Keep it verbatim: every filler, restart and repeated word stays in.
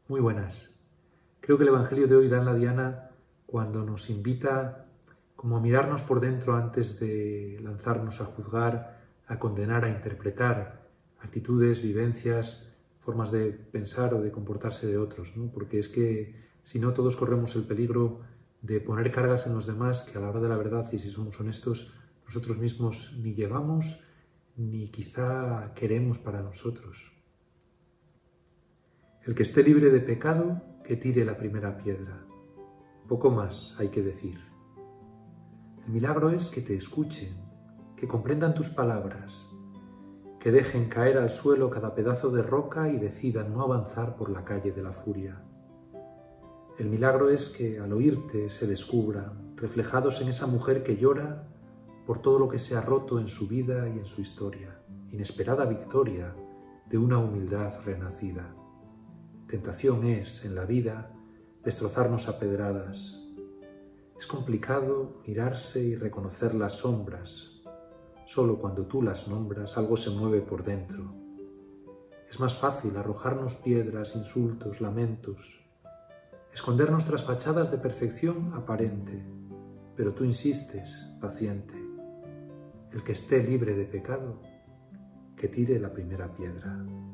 Muy buenas. Creo que el Evangelio de hoy da en la diana cuando nos invita como a mirarnos por dentro antes de lanzarnos a juzgar, a condenar, a interpretar actitudes, vivencias, formas de pensar o de comportarse de otros, ¿no? Porque es que si no todos corremos el peligro de poner cargas en los demás que a la hora de la verdad, y si somos honestos, nosotros mismos ni llevamos ni quizá queremos para nosotros. El que esté libre de pecado, que tire la primera piedra. Poco más hay que decir. El milagro es que te escuchen, que comprendan tus palabras, que dejen caer al suelo cada pedazo de roca y decidan no avanzar por la calle de la furia. El milagro es que al oírte se descubran, reflejados en esa mujer que llora por todo lo que se ha roto en su vida y en su historia, inesperada victoria de una humildad renacida. Tentación es, en la vida, destrozarnos a pedradas. Es complicado mirarse y reconocer las sombras. Solo cuando tú las nombras, algo se mueve por dentro. Es más fácil arrojarnos piedras, insultos, lamentos, esconder nuestras fachadas de perfección aparente, pero tú insistes, paciente. El que esté libre de pecado, que tire la primera piedra.